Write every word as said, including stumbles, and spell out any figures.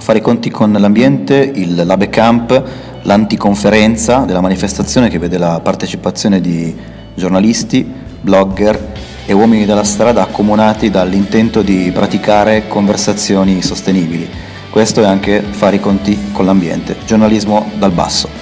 fare i conti con l'ambiente, il Labe Camp, l'anticonferenza della manifestazione che vede la partecipazione di giornalisti, blogger e uomini della strada accomunati dall'intento di praticare conversazioni sostenibili. Questo è anche fare i conti con l'ambiente, giornalismo dal basso.